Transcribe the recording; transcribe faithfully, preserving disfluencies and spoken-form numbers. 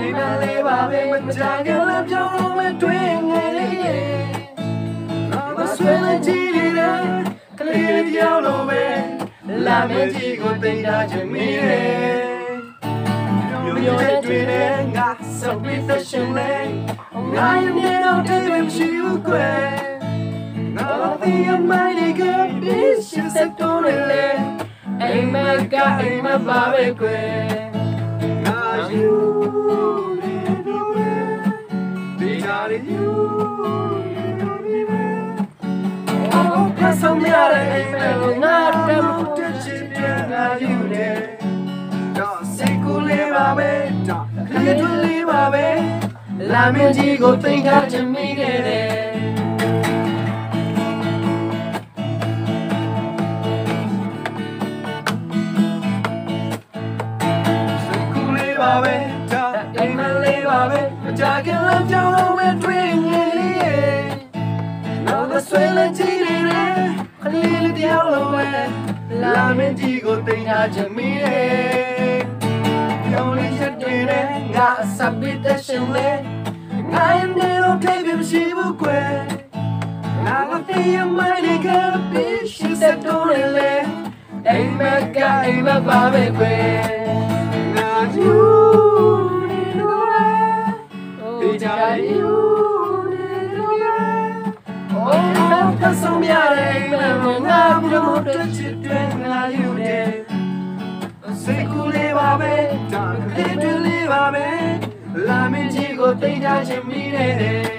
အိမ်မက်လေးပါပဲမကြခင်လည်းပြောင်းလို့မတွေ့ငယ်လေးမဆွေးလည်းကြည့်နေတဲ့ကလေးတယောက်လိုပဲလာမင်းကြီးကိုသိထားချင်မိတယ်ပြောတဲ့တွေ့တဲ့ငါစောက်ပြီးသက်ရှင်လေငါရဲ့နေတော့တိတ်မရှိဘူးကွယ်ငါသိရမိုင်းကပြီးရှင်စက်တော်လေအိမ်မက်ကအိမ်မပါပဲကွယ်ငါယူနေတော့ဒီနာရီယူအော်ပတ်ဆုံးရတဲ့အိမ်မက်ငါတမ်းတဲ့ချစ်တဲ့ငါယူနေတော့စိတ်ကူးလေးပါပဲတော့ခရီးတွေလေးပါပဲလာမင်းကြီးကိုသိထားချင်မိခဲ့တယ်ပါပဲဒါအိမ်မလေးပါပဲမကြခင်လည်းကြောင်းလို့ပဲတွေ့ငယ်လေးရဲ့နောက်တော့ဆွေးလည်းကြည့်နေတယ်ခလေးလေးတယောက်လိုပဲလာမင်းကြီးကိုသိထားချင်မိတယ်ကြောင်းလေးချက်တွေနဲ့ငါအစပ်ပြီးတဲ့ရှင်လေးငါရဲ့နေတော့ထိပ်ပြမရှိဘူးကွယ်ငါကတည်းကမိုင်းနေကပြီးရှိစက်တော်လေအိမ်မကအိမ်မပါပဲကွယ်You need to be you need to be Oh, cause I'm young and I'm not touch it when I you there Say cool live a bit, live to live a bit La me jigo te da je mi